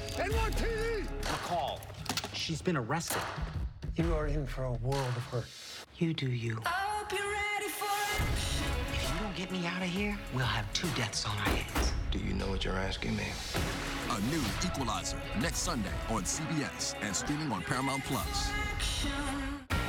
NYPD! McCall, she's been arrested. You are in for a world of hurt. You do you. Hope you're ready for action. If you don't get me out of here, we'll have 2 deaths on our hands. Do you know what you're asking me? A new Equalizer next Sunday on CBS and streaming on Paramount Plus. Action.